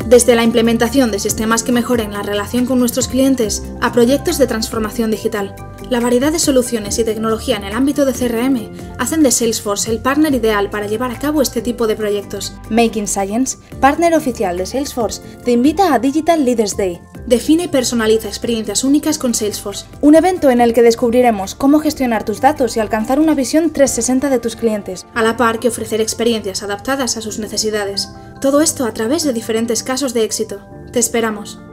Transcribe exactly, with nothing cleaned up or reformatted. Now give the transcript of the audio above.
Desde la implementación de sistemas que mejoren la relación con nuestros clientes a proyectos de transformación digital, la variedad de soluciones y tecnología en el ámbito de C R M hacen de Salesforce el partner ideal para llevar a cabo este tipo de proyectos. Making Science, partner oficial de Salesforce, te invita a Digital Leaders Day. Define y personaliza experiencias únicas con Salesforce, un evento en el que descubriremos cómo gestionar tus datos y alcanzar una visión trescientos sesenta de tus clientes, a la par que ofrecer experiencias adaptadas a sus necesidades. Todo esto a través de diferentes casos de éxito. Te esperamos.